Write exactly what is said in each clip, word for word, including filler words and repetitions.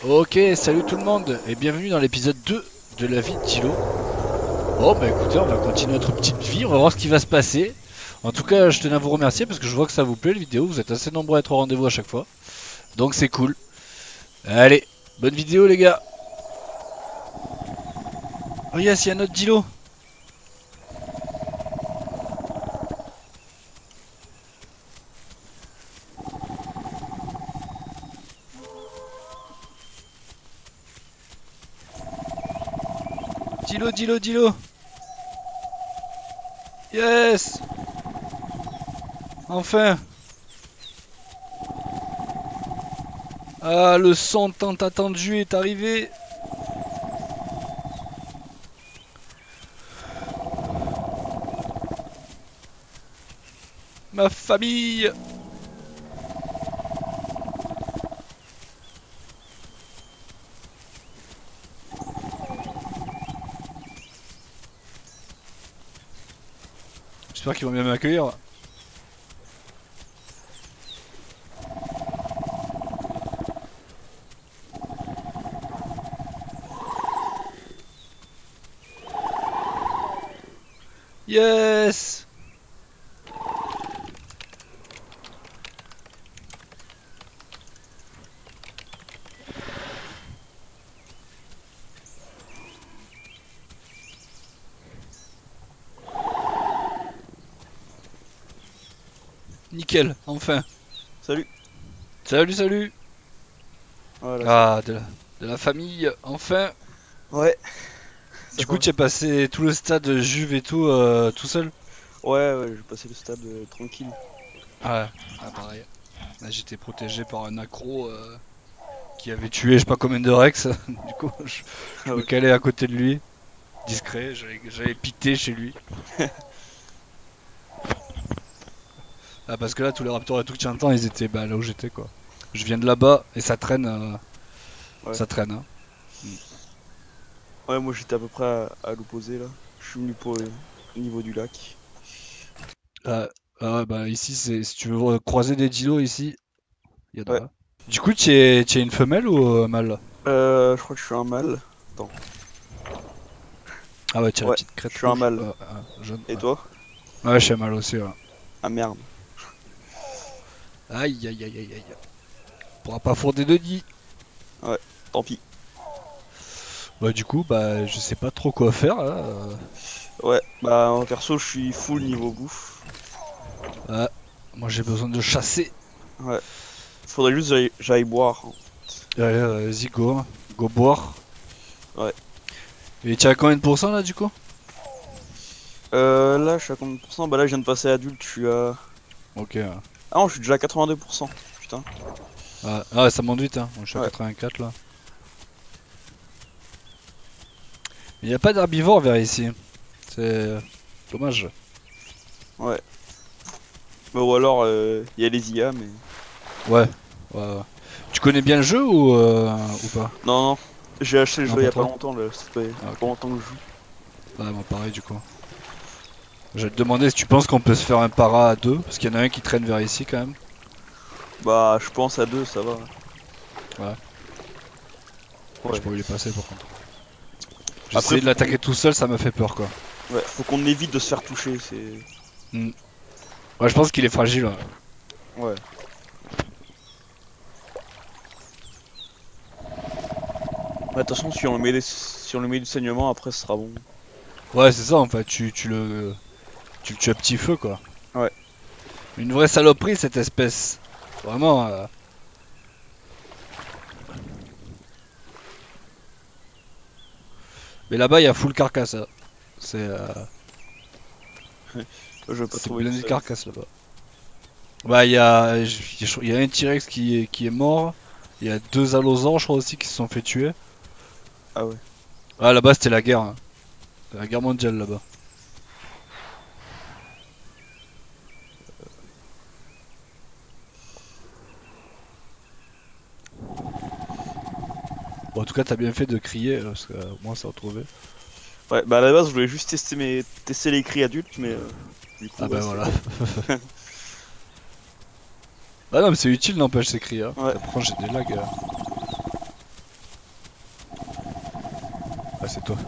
Ok, salut tout le monde et bienvenue dans l'épisode deux de la vie de Tilo. Bon bah écoutez, on va continuer notre petite vie, on va voir ce qui va se passer. En tout cas, je tenais à vous remercier parce que je vois que ça vous plaît la vidéo, vous êtes assez nombreux à être au rendez-vous à chaque fois. Donc c'est cool. Allez, bonne vidéo les gars. Oh yes, il y a notre Dilo. Dilo, Dilo, Dilo. Yes. Enfin. Ah, le son tant attendu est arrivé. Ma famille. J'espère qu'ils vont bien m'accueillir. Yes. Nickel, enfin. Salut. Salut, salut. Voilà. Ah, de la, de la famille, enfin. Ouais. Du coup, tu as passé tout le stade Juve et tout, euh, tout seul? Ouais, ouais, j'ai passé le stade euh, tranquille. Ouais, ah, pareil. Là, j'étais protégé par un accro euh, qui avait tué je sais pas combien de Rex. Du coup, je, je Ah me ouais. calais à côté de lui, discret, j'allais j'allais piter chez lui. Ah, parce que là, tous les raptors et tout que tu entends, ils étaient bah, là où j'étais quoi. Je viens de là-bas et ça traîne, euh, Ouais. ça traîne. Hein. Ouais, moi j'étais à peu près à, à l'opposé là. Je suis venu pour le niveau du lac. Ah, ah ouais, bah ici, c'est si tu veux croiser des dilos ici, il y en Ouais. a. Du coup, tu es, tu es une femelle ou euh, mâle? Euh, je crois que je suis un mâle. Attends. Ah ouais, tu as la Ouais, petite je crête suis un rouge. mâle. Euh, euh, jaune. Et Ouais. toi? Ouais, je suis mal aussi. Ouais. Ah merde. Aïe, aïe, aïe, aïe, aïe. Pourra pas fourder de nid. Ouais, tant pis. Ouais, du coup, bah, je sais pas trop quoi faire là. euh. Ouais, bah en perso je suis full niveau bouffe. Ah, moi j'ai besoin de chasser. Ouais. Faudrait juste que j'aille j'aille boire. Allez, euh, vas-y, go. Go boire. Ouais. Et tu as combien de pourcents là du coup? Euh, là je suis à combien de pourcents? Bah là je viens de passer adulte, je suis à... Ok. Ouais. Ah non, je suis déjà à quatre-vingt-deux pour cent. Putain. Ah, ah, ça monte vite, hein. Moi, je suis à Ouais. quatre-vingt-quatre là. Il n'y a pas d'herbivore vers ici. C'est dommage. Ouais. Bah ou alors il y a les I A mais... Ouais. Ouais, ouais. Tu connais bien le jeu ou, euh, ou pas? Non, non, j'ai acheté le Non, jeu il y pas a pas trop. longtemps, là. Ça fait Ah, pas ok. longtemps que je joue. Ouais, moi pareil du coup. Je vais te demander si tu penses qu'on peut se faire un para à deux, parce qu'il y en a un qui traîne vers ici quand même. Bah, je pense à deux, ça va. Ouais. Je Ouais. pourrais lui passer par contre. J'ai Après, essayé de faut qu'on l'attaquer tout seul, ça me fait peur quoi. ouais, faut qu'on évite de se faire toucher, c'est... Hmm. Ouais, je pense qu'il est fragile. Ouais. Ouais. Ouais, attention, si on lui met, des... si on lui met du saignement, après, ce sera bon. Ouais, c'est ça en fait, tu, tu le tu le tues à petit feu quoi. Ouais. Une vraie saloperie cette espèce. Vraiment. euh. Mais là-bas il y a full carcasse. Hein. C'est euh... Je vais pas c'est trouver tout blindé de seul. carcasse là-bas. Bah il y a il y a un T-Rex qui est, qui est mort. Il y a deux allosaures je crois aussi qui se sont fait tuer. Ah ouais. Ah là-bas c'était la guerre. Hein. La guerre mondiale là-bas. Bon, en tout cas t'as bien fait de crier euh, parce que euh, moi ça a retrouvé. Ouais, bah à la base, je voulais juste tester, mes... tester les cris adultes, mais... euh, Du coup, Ah ouais, bah c'est... voilà. Ah non mais c'est utile n'empêche ces cris. Hein. Ouais. Pourtant j'ai des lags. euh. c'est toi.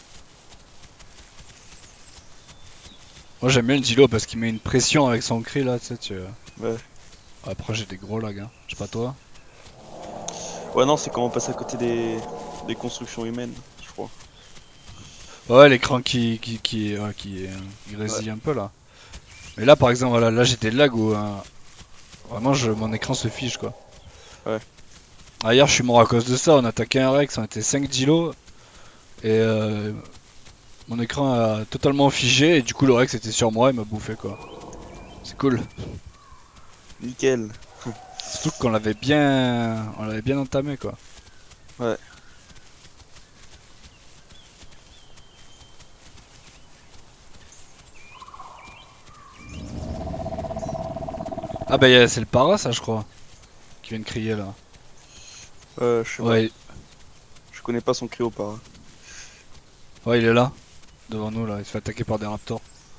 Moi j'aime bien le Dilo parce qu'il met une pression avec son cri là, tu sais, tu... Ouais. Après j'ai des gros lags, hein. Je sais pas toi. Ouais, non, c'est quand on passe à côté des, des constructions humaines, je crois. Ouais, l'écran qui, qui, qui, ouais, qui, euh, il grésille un peu là. Mais là par exemple, voilà, là j'ai des lags où euh, vraiment je, mon écran se fige quoi. Ouais. Ah, hier je suis mort à cause de ça, on attaquait un Rex, on était cinq Dilo et euh, mon écran a totalement figé et du coup le Rex était sur moi et m'a bouffé quoi. C'est cool. Nickel. Surtout qu'on l'avait bien, on l'avait bien entamé quoi. Ouais. Ah bah y a- c'est le para ça je crois, qui vient de crier là. Euh, je sais pas. Ouais, Je connais pas son cri au para. ouais il est là, devant nous là, il se fait attaquer par des raptors.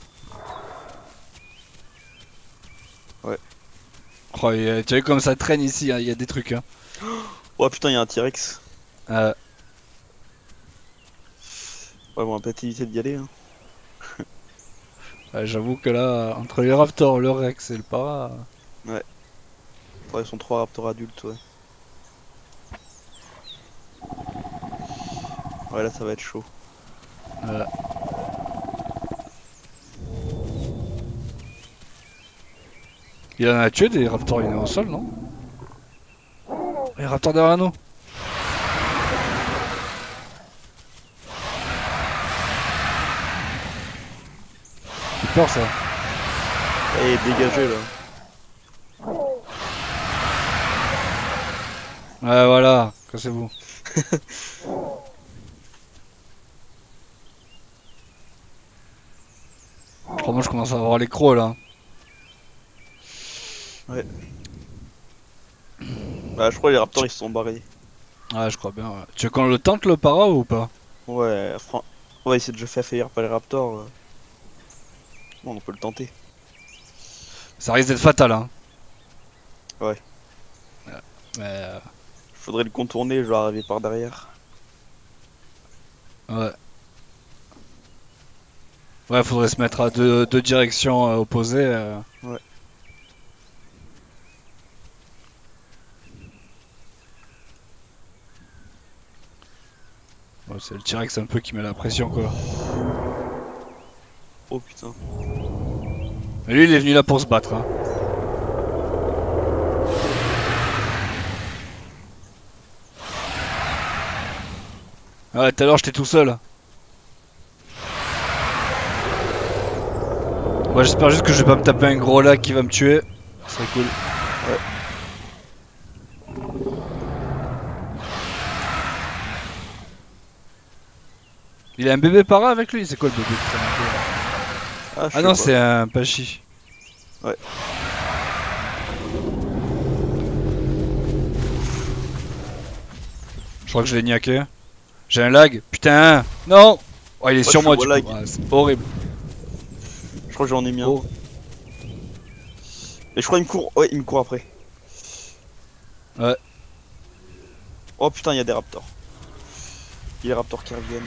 Ouais. Oh, y a- tu as vu comme ça traîne ici, il y a des trucs hein. Oh putain, il y a un T-Rex. Euh, Ouais, bon, on va peut-être éviter d'y aller. Hein. ouais, j'avoue que là, entre les raptors, le Rex et le para... Ouais. Ils sont trois raptors adultes, ouais. Ouais, là, ça va être chaud. Euh... Il en a tué des raptors, il est au sol non? Les raptors derrière nous. C'est peur ça. Et dégagé là. Ouais voilà, cassez-vous. Je crois moi je commence à avoir les crocs là. Ouais. Bah, je crois que les raptors ils se sont barrés. Ouais je crois bien ouais. Tu veux qu'on le tente le para ou pas? Ouais, fran... Ouais, il s'est déjà fait affaiblir par les raptors. euh. Bon, on peut le tenter. Ça risque d'être fatal hein. Ouais. Ouais, mais euh... Faudrait le contourner, je vais arriver par derrière. ouais. Ouais faudrait se mettre à deux, deux directions euh, opposées. Euh... Ouais. Ouais, c'est le T-Rex un peu qui met la pression quoi. Oh putain. Mais lui il est venu là pour se battre hein. Ouais tout à l'heure j'étais tout seul. Ouais j'espère juste que je vais pas me taper un gros lac qui va me tuer. Ce serait cool. Ouais. Il a un bébé para avec lui, c'est quoi le bébé putain, Ah, je ah sais non pas. c'est un Pachi. Ouais. Je crois que je l'ai niaqué. J'ai un lag, putain. Non. Oh il est Ouais, sur je moi vois du lag. coup. Ah, c'est horrible. Je crois que j'en ai mis un. Oh. Et je crois qu'il me court. Ouais, il me court après. Ouais. Oh putain, il y a des raptors. Il y a les raptors qui reviennent.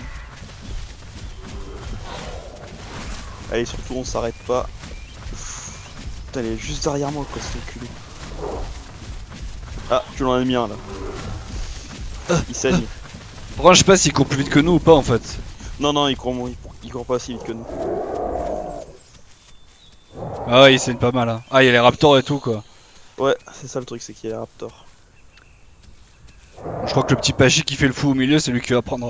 Allez, surtout, on s'arrête pas. Putain, il est juste derrière moi, quoi, cet enculé. Ah, tu l'en as mis un là. Il saigne. Par contre je sais pas s'il court plus vite que nous ou pas en fait. Non, non, il court, moins- il court- il court pas aussi vite que nous. Ah ouais il saigne pas mal hein. Ah il y a les raptors et tout quoi. Ouais, c'est ça le truc, c'est qu'il y a les raptors. Je crois que le petit Pachi qui fait le fou au milieu c'est lui qui va prendre.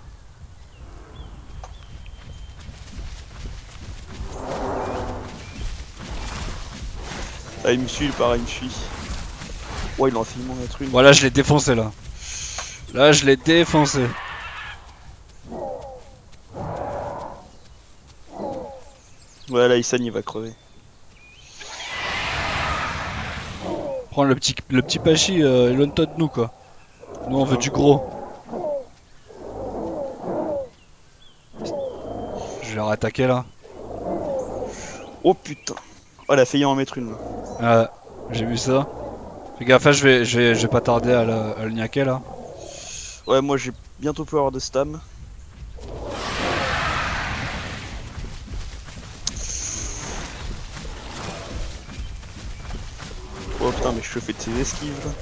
Ah, il me suit, pareil, il me suit. Ouais, il en a fait mettre une. Voilà je l'ai défoncé là. Là je l'ai défoncé. Ouais, là, il saigne, il va crever. Prends le petit, le petit Pachi euh, éloigne-toi de nous quoi. Nous on veut du gros. Je vais leur attaquer là. Oh putain. Oh, il a failli en mettre une là. Ouais, j'ai vu ça. Fais gaffe, hein, je vais, je vais, je vais pas tarder à, le- à le niaquer là. Ouais, moi j'ai bientôt pu avoir de stam. Putain, mais je te fais de ces esquives là.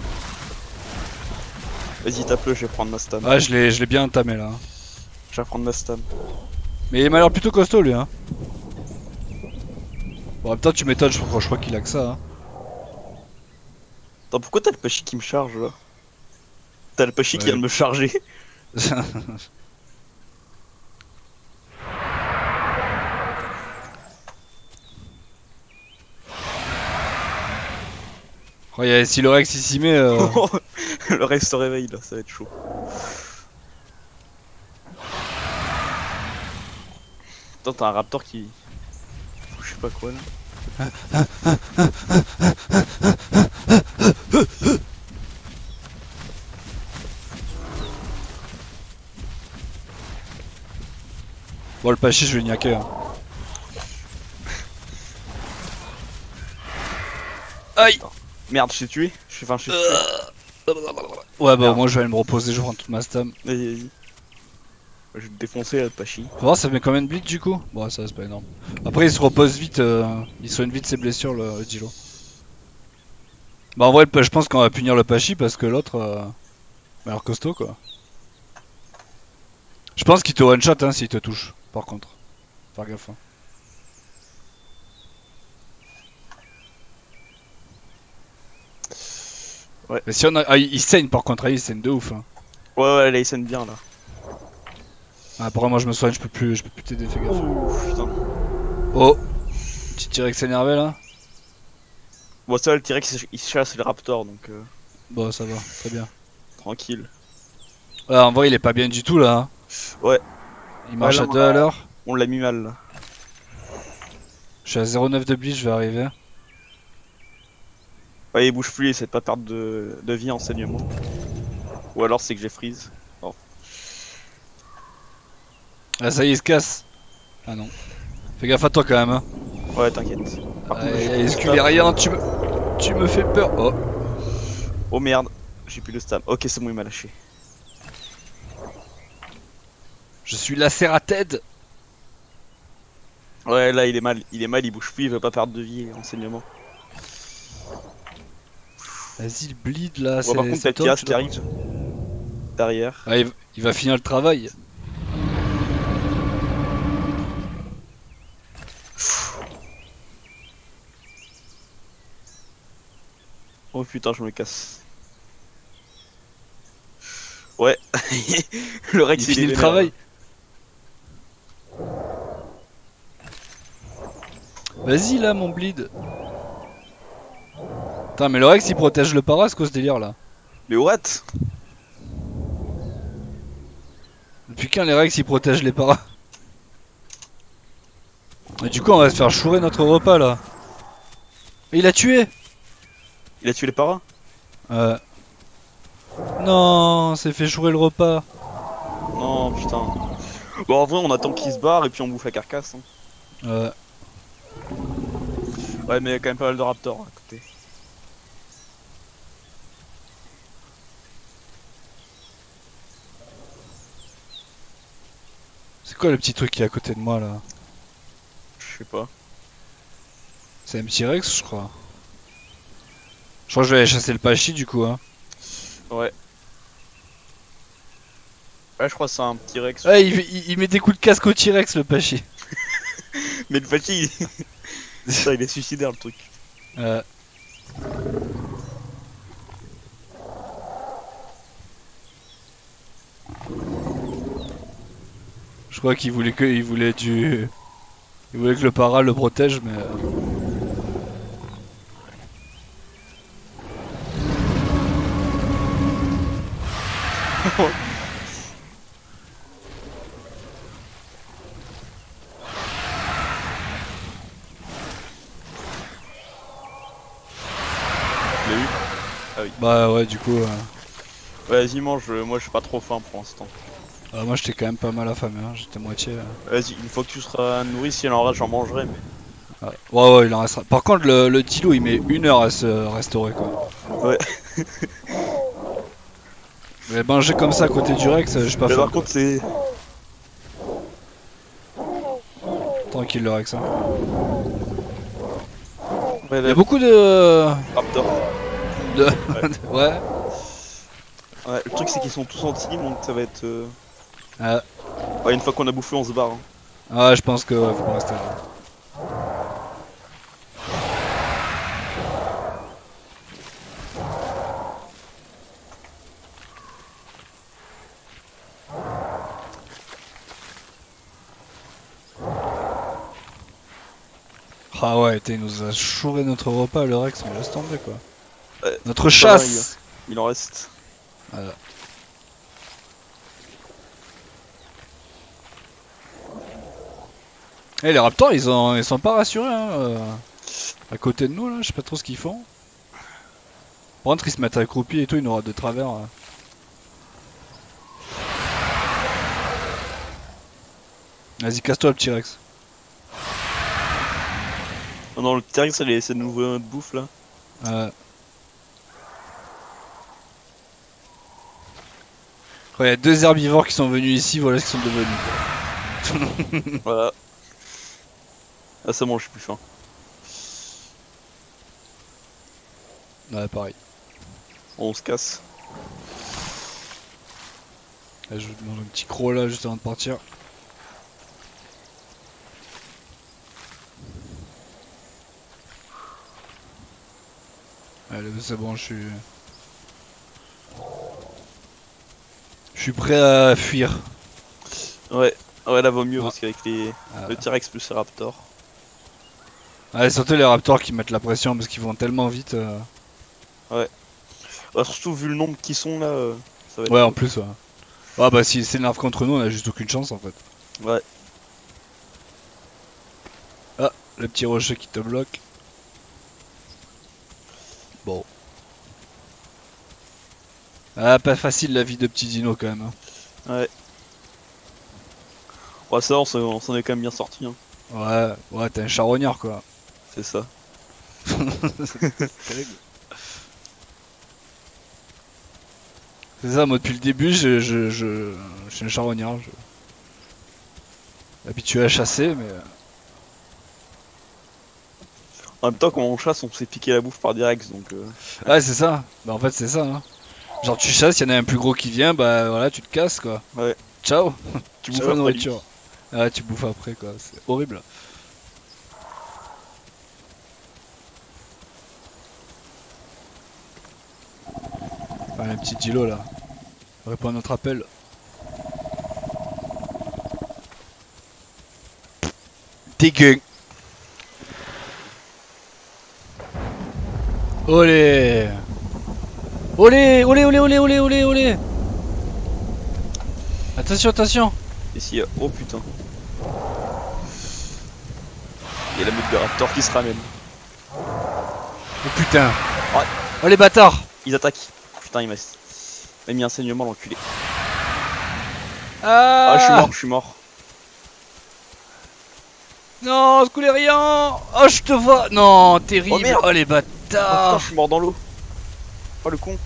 Vas-y, tape-le, je vais prendre ma stam. Ah, je l'ai je l'ai bien entamé là. Je vais prendre ma stam. Mais il m'a l'air plutôt costaud lui hein. Bon, en même temps, tu m'étonnes, je crois, je crois qu'il a que ça. Hein. Attends, pourquoi t'as le Pachi qui me charge là? T'as le Pachi Ouais. qui vient de me charger. Oh, y a, si le Rex il s'y met. Euh... Le reste se réveille là, ça va être chaud. Attends, t'as un raptor qui. Je sais pas quoi là. Bon, le Pachi, je vais le niaquer. Hein. Aïe! Merde, je t'ai tué. Je suis enfin, je t'ai tué. Ouais, bah, Merde. moi je vais aller me reposer, je vais prendre toute ma stam. Vas-y, vas-y. Je vais te défoncer là, le Pachi. Faut voir, ça met combien de bleed du coup? Bon, ça c'est pas énorme. Après, il se repose vite, euh... il soigne vite ses blessures, le, le Dilo. Bah, en vrai, je pense qu'on va punir le Pachi parce que l'autre. Euh... m'a l'air costaud quoi. Je pense qu'il te one shot hein, s'il te touche, par contre. Faire gaffe. Hein. Ouais. Mais si on a. Ah, il il saigne par contre, ah, il saigne de ouf. Hein. Ouais, ouais, là, il scène bien là. Ah, après, moi je me soigne, je peux plus, je peux plus t'aider, fais gaffe. Ouh, putain. Oh! Petit T-Rex énervé là? Bon, ça, le T-Rex il chasse le raptor donc. Euh... Bon, ça va, très bien. Tranquille. Ouais, en vrai, il est pas bien du tout là. Hein. Ouais. Il marche Ouais, là, à deux à l'heure. On l'a mis mal là. Je suis à zéro neuf de bleed, je vais arriver. Ouais, il bouge plus, il essaie de pas perdre de, de vie en saignement. Ou alors c'est que j'ai freeze. Oh. Ah, ça y est, il se casse. Ah non. Fais gaffe à toi quand même. Hein. Ouais, t'inquiète. Par contre, Ah, j'ai plus de excuse stam. rien, tu me. Tu me fais peur. Oh. Oh merde, j'ai plus de stam. Ok, c'est bon, il m'a lâché. Je suis lacérated. Ouais, là il est mal, il est mal, il bouge plus, il veut pas perdre de vie en saignement. Vas-y, le bleed là. Ouais, c'est par contre, c'est t'as toi, Tias tu qui dois- arrive. Derrière. Ah, il, v- il va finir le travail. Oh putain, je me casse. Ouais, le Rex Il finit est le vénère, travail. Vas-y là, mon bleed. Putain, mais le Rex il protège le para, c'est quoi ce délire là? là. Mais what? Depuis quand les Rex ils protègent les paras? Et du coup, on va se faire chourer notre repas là. Et il a tué! Il a tué les paras? Euh. Non, c'est fait chourer le repas. Non, putain. Bon, en vrai, on attend qu'il se barre et puis on bouffe la carcasse. Hein. Euh. Ouais, mais il y a quand même pas mal de raptors à côté. C'est quoi le petit truc qui est à côté de moi là? Je sais pas. C'est un petit Rex, je crois. Je crois que je vais aller chasser le Pachi du coup. Hein. Ouais. Ouais, je crois que c'est un petit Rex. Ah, il, il- il met des coups de casque au T-Rex le Pachi. Mais le Pachi, il... Putain, il est suicidaire le truc. Euh. Je crois qu'il voulait que il voulait du il voulait que le para le protège mais euh, Tu l'as eu? bah ouais du coup euh, Ouais, vas-y, mange. euh, Moi, je suis pas trop faim pour l'instant. euh, moi j'étais quand même pas mal affamé hein, j'étais moitié euh. Vas-y, une fois que tu seras nourri, si elle en reste, j'en mangerai. Mais... Ouais. ouais ouais il en restera. Par contre le, le Tilo il met une heure à se restaurer quoi. Ouais. Mais manger comme ça à côté du Rex, euh, j'ai pas Mais faim. par contre, c'est. Tranquille le Rex hein. Ouais, Il y a beaucoup de Raptor. De... Ouais. ouais. Ouais, le truc c'est qu'ils sont tous en team donc ça va être. Euh... Ah, Ouais, une fois qu'on a bouffé, on se barre. Hein. ah, je pense que ouais, faut pas rester là. Ah ouais, t'es, il nous a chouré notre repas, le Rex, mais laisse tomber quoi. Ouais, Notre ça va, chasse. il en reste. Voilà. Eh, les raptors, ils, ont, ils sont pas rassurés hein, euh, à côté de nous là, je sais pas trop ce qu'ils font. Par contre, ils se mettent accroupis et tout, ils nous ratent de travers. Là. Vas-y, casse-toi le petit Rex. Non, non, le T-Rex, c'est de nouveau notre bouffe là. Euh... Quand il y a deux herbivores qui sont venus ici, voilà ce qu'ils sont devenus. Voilà. Ah, c'est bon, je suis plus faim. Ouais, pareil. On se casse. Là, je vous demande un petit croc là juste avant de partir. Allez, c'est bon, je suis. Je suis prêt à fuir. Ouais, ouais, là vaut mieux Ah. parce qu'avec les... Ah. le T-Rex plus le Raptor. Ouais, surtout les raptors qui mettent la pression parce qu'ils vont tellement vite. Euh... Ouais. Bah, surtout vu le nombre qui sont là, euh, ça va être. Ouais, en plus, ouais. Ouais, bah si c'est nerf contre nous, on a juste aucune chance en fait. Ouais. Ah, le petit rocher qui te bloque. Bon. Ah, pas facile la vie de petit dino quand même. Hein. Ouais. Ouais, ça, on s'en on s'en est quand même bien sorti. Hein. Ouais, ouais, t'es un charognard quoi. C'est ça. C'est terrible. C'est ça, moi depuis le début, je, je, je, je suis un charognard. Je... Habitué à chasser, mais. En même temps, quand on chasse, on se fait piquer la bouffe par des Rex donc. Euh... Ouais, c'est ça. Bah, en fait, c'est ça. Hein. Genre, tu chasses, y'en a un plus gros qui vient, bah voilà, tu te casses quoi. Ouais. Ciao. Tu bouffes Ciao, la après nourriture. Ah, tu bouffes après quoi, c'est horrible. Ah, le petit Dilo là. Répond à notre appel. Dégueu. Olé. Olé, olé, olé, olé, olé, olé, olé. Attention, attention. Ici, euh, oh putain. Il y a la meute de Raptor qui se ramène. Oh putain. Ouais. Oh les bâtards. Ils attaquent. Putain, il m'a m'a mis un saignement, l'enculé. Ah, Ah, je suis mort, je suis mort. Non, Scoulérian. Oh, je te vois. Non, terrible. Oh, merde. Oh les Oh putain, bâtards. je suis mort dans l'eau. Oh le con.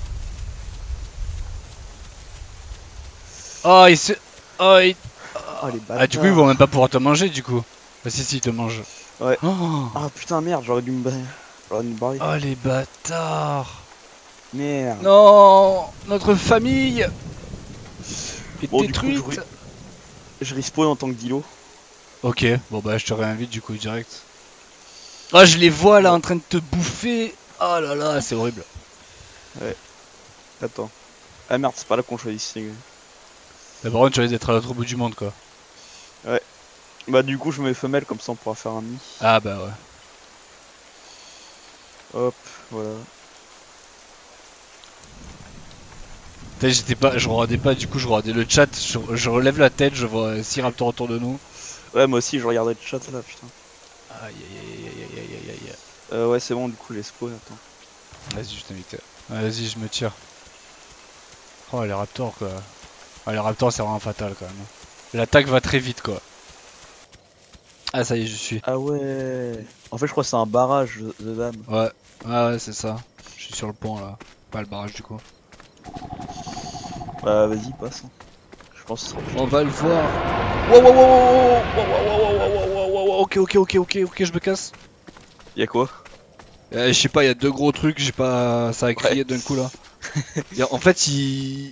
Oh, il se... Oh, il... Oh les bâtards. Ah, du coup, ils vont même pas pouvoir te manger, du coup. Bah si, si, ils te mangent. Ouais. Oh, Ah putain, merde, j'aurais dû me barrer. J'aurais dû me barrer. oh les bâtards. Merde. Non, notre famille est Bon, du coup, détruite. je, re- je respawn en tant que Dilo. Ok, bon bah je te réinvite du coup direct. Ah, je les vois là en train de te bouffer. Oh là là, c'est horrible. Attends. Ah merde, c'est pas là qu'on choisit. Mais par contre, tu risques d'être à l'autre bout du monde quoi. Bah du coup, je mets femelle comme ça on pourra faire un nid. Ah bah ouais. Hop, voilà. Putain, j'étais pas, je regardais pas, du coup je regardais le chat, je, je relève la tête, je vois six raptors autour de nous. Ouais, moi aussi, je regardais le chat là, putain. Aïe aïe aïe aïe aïe aïe aïe. Euh, ouais, c'est bon, du coup, les spawn, attends. Vas-y, je t'invite. Ouais, vas-y, je me tire. Oh, les raptors quoi. Ah, les raptors, c'est vraiment fatal quand même. L'attaque va très vite quoi. Ah, ça y est, je suis. Ah ouais. En fait, je crois que c'est un barrage de dame. Ouais, ouais, ouais, c'est ça. Je suis sur le pont là. Pas le barrage du coup. Bah, vas-y, passe. hein. Je pense que ce sera plus. On va le voir. Wow, wow, wow, wow, wow, wow, wow, wow, wow, wow, wow, wow, ok, ok, ok, ok, ok, je me casse. Y'a quoi? Euh, je sais pas, il y a deux gros trucs, j'ai pas. Ça a crié Ouais. d'un coup là. Et en fait, ils.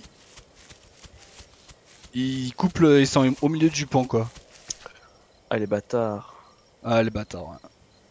Ils coupent le... Ils sont au milieu du pont quoi. Ah les bâtards. Ah les bâtards. Ouais.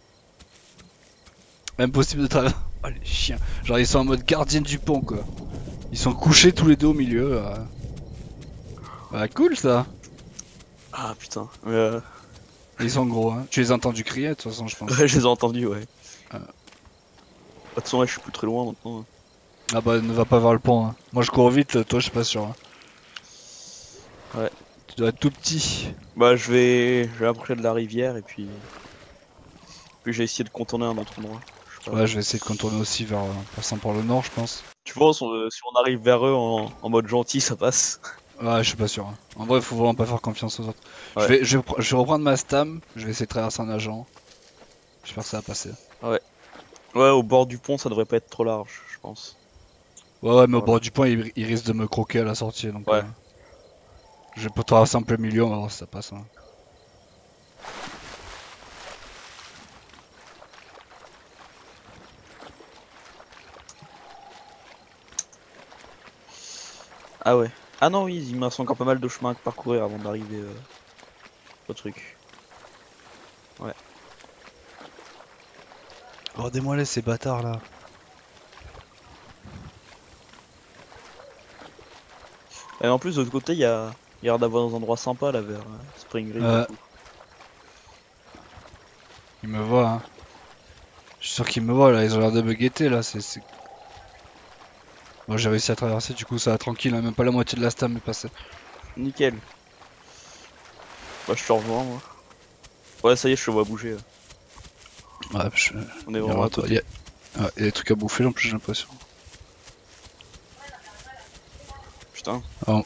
Impossible de traverser. Oh les chiens. Genre ils sont en mode gardien du pont quoi. Ils sont couchés tous les deux au milieu. euh. Bah cool ça. Ah putain. Mais, euh, Ils sont gros hein. Tu les as entendus crier de toute façon je pense. ouais, je les ai entendus, ouais. Euh. De toute façon, ouais, je suis plus très loin maintenant. Ah bah ne va pas vers le pont. Hein. Moi je cours vite, toi je suis pas sûr. Hein. Ouais. Tu dois être tout petit. Bah je vais, je vais approcher de la rivière et puis, puis j'ai essayé de contourner un autre endroit. Je sais pas. Ouais je vais essayer de contourner aussi vers... en passant par le nord je pense. Tu vois, si on, si on arrive vers eux en, en mode gentil, ça passe. Ouais je suis pas sûr. Hein. En vrai faut vraiment pas faire confiance aux autres. Je Ouais. vais, je vais, je vais reprendre ma stam, je vais essayer de traverser en nageant. J'espère que ça va passer. Ouais. Ouais, au bord du pont, ça devrait pas être trop large, je pense. Ouais ouais mais au Voilà. bord du pont il, il risque de me croquer à la sortie donc... Ouais. Euh... Je vais pas traverser un peu le milieu, on va voir si ça passe. Hein. Ah ouais. Ah non, oui, il me reste encore pas mal de chemin à parcourir avant d'arriver euh, au truc. Ouais. Regardez-moi les ces bâtards là. Et en plus, de l'autre côté, il y a, il y a l'air d'avoir des endroits sympas là vers euh, Spring Green Euh, et tout. ils me voient hein. Je suis sûr qu'ils me voient là, ils ont l'air de me guetter là. C'est, c'est... Moi j'ai réussi à traverser, du coup ça va tranquille, hein. Même pas la moitié de la stam est passée. Nickel. Bah, je te rejoins, moi. Ouais, ça y est, je te vois bouger. là. Ouais, je... On est il y a, vraiment à il côté. y a- ouais, il y a des trucs à bouffer en plus j'ai l'impression. Putain. Oh.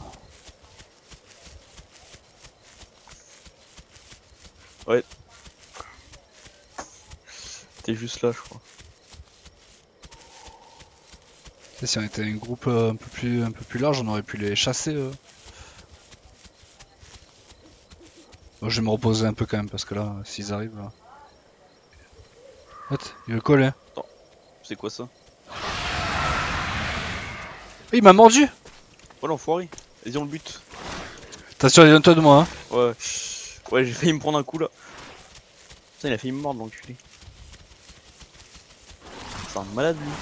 Ouais. T'es juste là, je crois. Tu sais, si on était un groupe euh, un peu plus un peu plus large, on aurait pu les chasser. Euh. Bon, je vais me reposer un peu quand même parce que là, s'ils arrivent là. What? Il veut coller. Attends. C'est quoi ça? Il m'a mordu! Oh l'enfoiré. Vas-y, on le bute. T'as sûr, toi de moi hein? Ouais. Ouais, j'ai failli me prendre un coup là. Putain, il a failli me mordre, l'enculé. C'est un malade lui.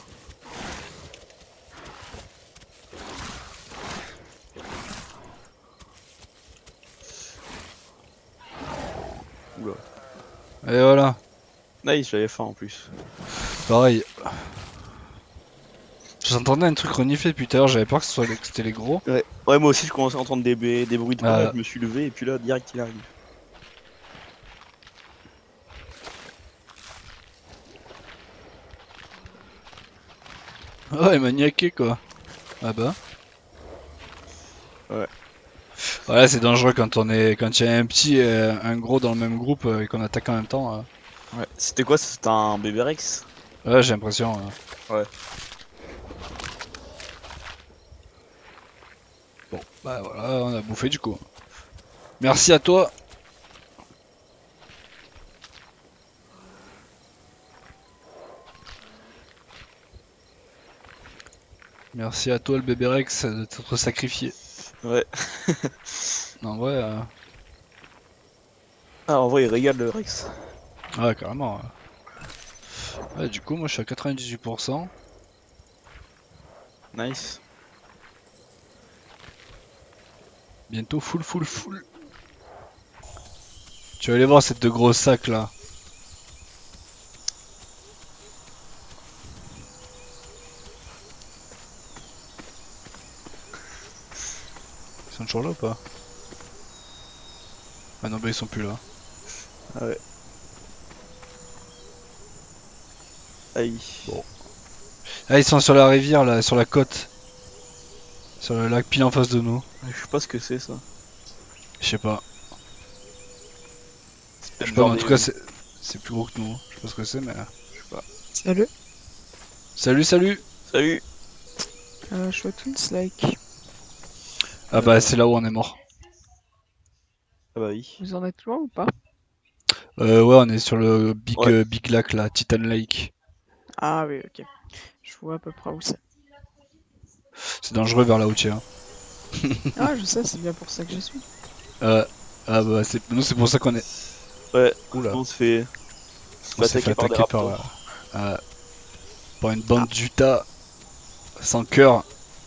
Oula. Et voilà. Nice, j'avais faim en plus. Pareil. J'entendais un truc renifler depuis tout à l'heure, j'avais peur que ce soit les- que c'était les gros. Ouais. Ouais, moi aussi je commençais à entendre des, b- des bruits de pas, Euh. je me suis levé et puis là, direct il arrive. Ouais, maniaqué quoi. Ah bah. Ouais. Voilà, c'est dangereux quand on est, quand il y a un petit et un gros dans le même groupe euh, et qu'on attaque en même temps. euh. Ouais. C'était quoi? C'était un bébé Rex? Ouais, j'ai l'impression. euh. Ouais. Bon, bah voilà, on a bouffé du coup. Merci à toi. Merci à toi le bébé Rex de t'être sacrifié. Ouais. En vrai, euh... Ah, en vrai, il régale le Rex. ouais, carrément. Ouais. Ouais, du coup, moi je suis à quatre-vingt-dix-huit pour cent. Nice. Bientôt full, full, full. Tu vas aller voir ces deux gros sacs là. Ils sont toujours là ou pas? Ah non, bah ils sont plus là. Ah ouais. Aïe. Bon. Ah, ils sont sur la rivière là, sur la côte. Sur le lac pile en face de nous. Je sais pas ce que c'est ça. Je sais pas. C'est Je peut-être sais pas, mais genre en des- tout cas c'est c'est plus gros que nous. Je sais pas ce que c'est, mais. Je sais pas. Salut, Salut, salut! Salut. euh, je vois tous like. Ah bah c'est là où on est mort. Ah bah oui. Vous en êtes loin ou pas? Euh, ouais, on est sur le Big, Ouais. euh, Big Lac là, Titan Lake. Ah oui, ok. Je vois à peu près où c'est. C'est dangereux vers là où tu es. Hein. Ah, je sais, c'est bien pour ça que j'y suis. Euh, ah bah, c'est... nous, c'est pour ça qu'on est. Ouais, Oula, on se fait, on se fait on s'est fait attaquer par des attaquer par, raptors. euh, par une bande d'Utah sans cœur.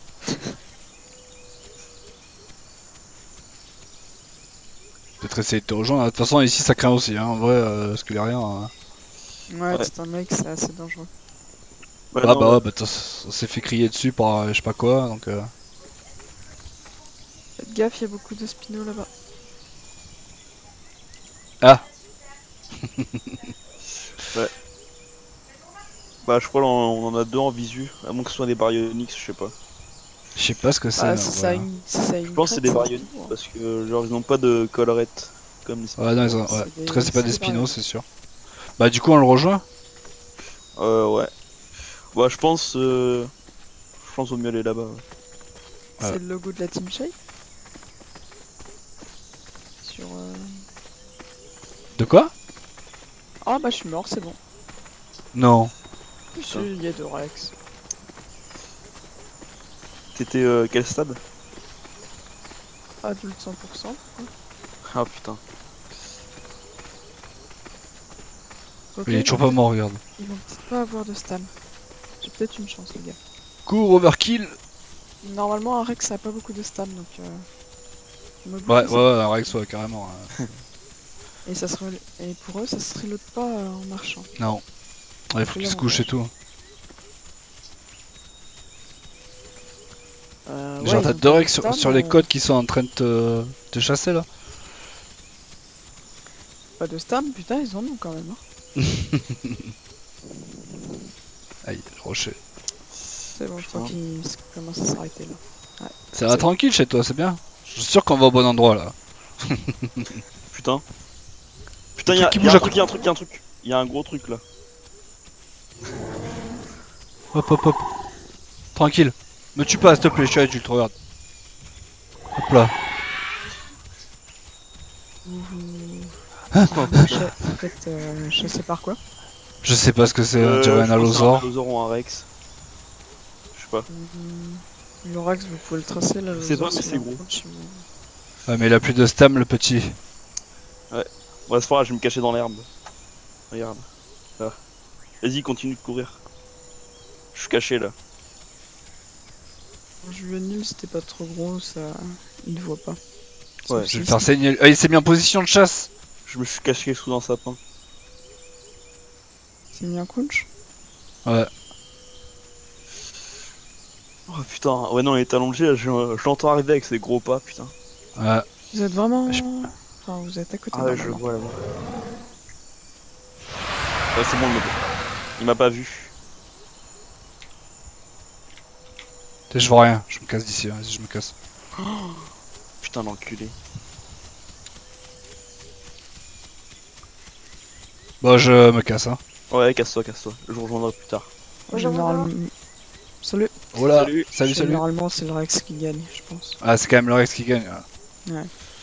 Peut-être essayer de te rejoindre. De toute façon, ici ça craint aussi, hein, en vrai, euh, parce qu'il y a rien. Hein. Ouais, Ouais. c'est un mec, c'est assez dangereux. Bah Ah non, bah ouais. ouais, bah, on s'est fait crier dessus par euh, je sais pas quoi, donc. Euh... Faites gaffe, il y a beaucoup de spinos là-bas. Ah, Ouais. Bah je crois qu'on on en a deux en visu, à moins que ce soit des baryonyx, je sais pas. je sais pas ce que c'est. Ah, En si vrai, ça a hein. une, si ça a Je une pense que c'est crête, des c'est baryonyx tout, hein. parce que genre ils n'ont pas de collerette comme les Ouais, non, ils spinos. ont... ouais. C'est des- Très, c'est pas c'est des des spinos, variants. c'est sûr. Bah, du coup, on le rejoint. Euh ouais. Bah je pense euh... je pense au mieux aller là-bas. Ouais. Ouais. C'est le logo de la Team Shape. Sur. euh, De quoi? Ah bah je suis mort, c'est bon. Non. Si, il y a deux Rex. T'étais euh, quel stade? Adulte cent pour cent. Ah putain. Ok, Il est ils toujours vont pas mort, regarde. peut-être- Ils vont peut-être pas avoir de stam. J'ai peut-être une chance, les gars. Cours, overkill. Normalement, un Rex ça a pas beaucoup de stam donc. Euh... mobilise, Ouais, ouais, ça- ouais, un Rex, ouais, carrément. hein. Et, ça serait... et pour eux, ça se reload pas euh, en marchant. Non. Ouais, il faut qu'il se couche et tout. Euh, ouais, Genre, ils t'as ont deux pas de Rex sur, stam, sur les euh, côtes qui sont en train de te, te chasser là. Pas de stam, putain, ils en ont quand même. Hein. Aïe, le rocher. C'est bon, je crois Putain. qu'ils commencent à s'arrêter là. Ça va C'est- tranquille chez toi, c'est bien. Je suis sûr qu'on va au bon endroit là. Putain. Putain, Le y'a truc qui y a bouge un à truc, côté. y'a un truc, y'a un truc. Y'a un gros truc là. Hop, hop, hop. Tranquille. Me tue pas, s'il te plaît, je suis adulte, regarde. Hop là. Vous vous- Hein vous vous cha- vous faites euh, chasser par quoi? Je sais pas ce que c'est, on Euh, dirait un je pense que c'est un allosaure. allosaure ou un rex. Je sais pas. Hum, Le Rex, vous pouvez le tracer là. Je sais pas, mais c'est un gros. punch, mais- Ouais, mais il a plus de stam, le petit. Ouais, c'est pas grave, je vais me cacher dans l'herbe. Regarde. Là. Vas-y, continue de courir. Je suis caché là. En juvénile, c'était pas trop gros, ça. Il ne voit pas. Ouais, Sauf Je vais le si faire c'est- saigner. Ah, il s'est mis en position de chasse. Je me suis caché sous un sapin. C'est mis un crunch. Ouais. Oh putain, ouais non, il est allongé, là, je, je l'entends arriver avec ses gros pas, putain. Ouais. Vous êtes vraiment. Je- Enfin, vous êtes à côté Ah ouais, je le normalement. vois là-bas. Ouais, c'est bon, il m'a- il m'a pas vu. Je vois rien, je me casse d'ici, vas-y, je me casse. Putain, l'enculé. Bon, je me casse, hein. Ouais, casse-toi, casse-toi. Je vous rejoindrai plus tard. Généralement. Salut. Oh là. Salut. Salut, salut. Généralement, c'est le Rex qui gagne, je pense. Ah, c'est quand même le Rex qui gagne. Ouais.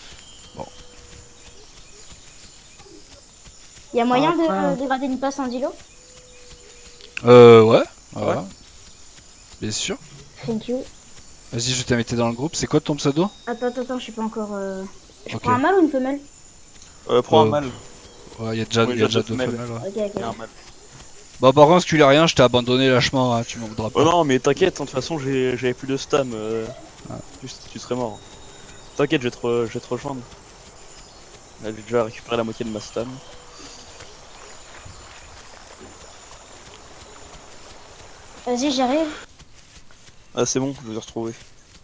Il y a moyen Après- de, de gratter une place en dilo? Euh, ouais. Ouais. Ouais. Bien sûr. Thank you. Vas-y, je vais t'inviter dans le groupe. C'est quoi ton pseudo? Attends, attends, attends, je suis pas encore. Euh... Je Ok. prends un mâle ou une femelle? Euh, prends Euh, un mâle. Ouais, y'a déjà, Ouais, y a déjà déjà deux deux femelles. femelles. Ouais. Ok, ok. Il y a un mâle. Bah, par contre, si tu l'as rien, je t'ai abandonné lâchement, hein, tu m'en voudras pas. Oh non, mais t'inquiète, hein, de toute façon, j'ai- j'avais plus de stam. Euh... Ah. Tu, tu serais mort. T'inquiète, je vais te, re- je vais te rejoindre. Là, j'ai déjà récupéré la moitié de ma stam. Vas-y, j'arrive. Ah, c'est bon, je vous ai retrouvé.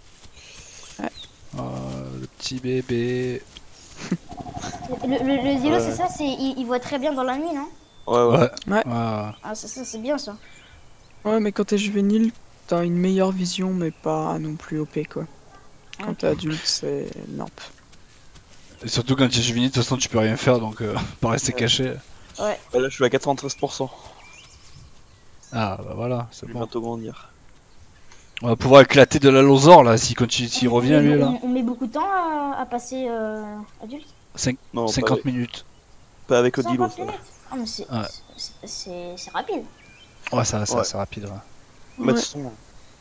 Oh, le petit bébé. Le, le, le dilo, Ouais. c'est ça, c'est il, il voit très bien dans la nuit, non? Ouais, ouais. Ouais. Ouais. Ah. Ah, ça, ça c'est bien ça. Ouais, mais quand t'es juvénile, t'as une meilleure vision, mais pas non plus O P quoi. Quand Ok. t'es adulte, c'est Namp. Et surtout quand tu es juvénile, de toute façon, tu peux rien faire, donc euh, pas rester Ouais. caché. Ouais. Ouais, là, je suis à quatre-vingt-treize pour cent. Ah, bah voilà, Je c'est vais bon. bientôt grandir. On va pouvoir éclater de l'allosaure là, s'il continue, s'il On- revient on, lui là. on, on met beaucoup de temps à, à passer euh, adulte? Cinq- Non, pas- cinquante minutes. Pas avec Odilo, cinquante ça. minutes. Ah, mais c'est Ouais. c'est- c'est c'est rapide. Ouais, ça, ça Ouais. c'est rapide. Ouais. Mettre Ouais. son.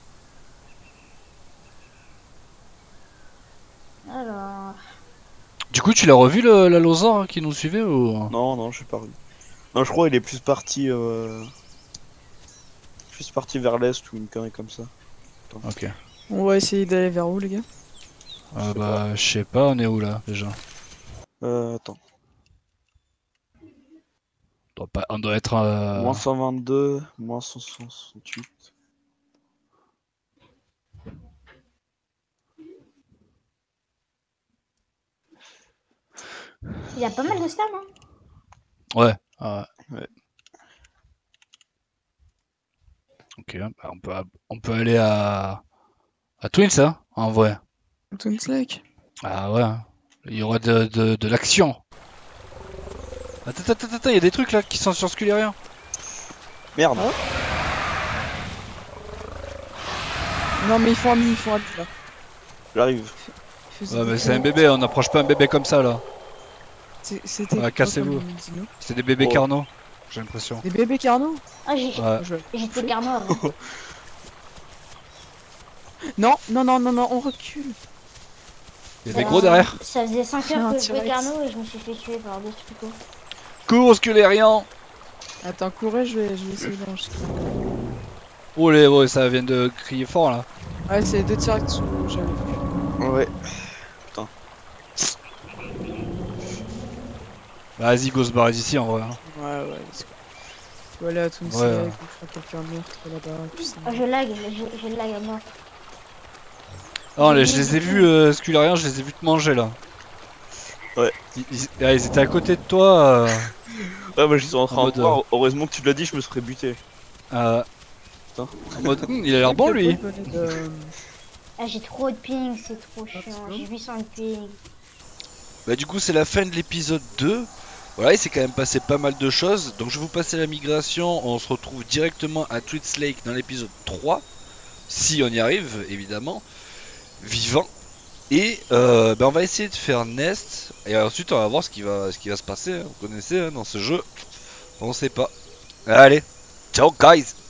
Alors. Du coup, tu l'as revu le, la Lausanne hein, qui nous suivait ou... Non, non, je suis pas revu. Non, je crois qu'il est plus parti. Euh... Plus parti vers l'est ou une connerie comme ça. Ok. On va essayer d'aller vers où, les gars? Euh, sais bah, je sais pas, on est où là déjà? Euh, attends. On doit, pas... on doit être. Euh... Moins cent vingt-deux, moins cent soixante-huit. Il y a pas mal de stars, hein. Ouais. ouais. Ouais. Ok, bah, on, peut, on peut aller à. À Twins, hein, en vrai. Twin Lake. Ah ouais. Il y aura de, de, de l'action. Attends, attends, attends, il y a des trucs là qui sont sur Sculerian. Merde. Ah. Non, mais ils font ami, ils font ami, là. J'arrive. Ils faisaient Ouais, des mais c'est un tours. bébé, on n'approche pas un bébé comme ça là. C'est- C'était. Ouais, quoi cassez-vous. comme dino? C'est des bébés Oh. carnaux, j'ai l'impression. Des bébés carnaux? Ah, j'ai Ouais. Je- j'étais carnot avant. Non, non, non, non, non, on recule. Il y a Ça- des gros derrière. Ça faisait cinq Un heures que je jouais T-Rex. carnot et je me suis fait tuer par deux trucs. Cours Sculerian. Attends, courez, je vais, je vais essayer d'enregistrer. Oh les ouais, ça vient de crier fort là. Ouais, c'est deux T-Rex où j'avais vu. Ouais. Vas-y, go se barrer d'ici en vrai. hein. Ouais, ouais, let's go. Je vais aller à Twin Ouais, Lake, ouais. on fera quelqu'un meurtre là-bas, puis c'est- Ah, je lag, j'ai j'ai le lag à mort. Oh, les- je les ai vus, euh, Sculerian, je les ai vus te manger là. Ouais. Ils, ils- ah, ils étaient à côté de toi. Euh... Ouais, moi je suis en train En de mode, voir. Heureusement que tu l'as dit, je me serais buté. euh, Putain. en mode, Hum, il a l'air bon lui. Le venait de- Ah, j'ai trop de ping, c'est trop Ah, chiant. c'est J'ai huit cents de ping. Bah du coup c'est la fin de l'épisode deux. Voilà, il s'est quand même passé pas mal de choses. Donc je vais vous passer la migration. On se retrouve directement à Twitch Lake dans l'épisode trois. Si on y arrive, évidemment. Vivant. Et euh, bah, on va essayer de faire Nest. Et ensuite on va voir ce qui va, ce qui va se passer. hein. Vous connaissez hein, dans ce jeu. On sait pas. Allez. Ciao guys.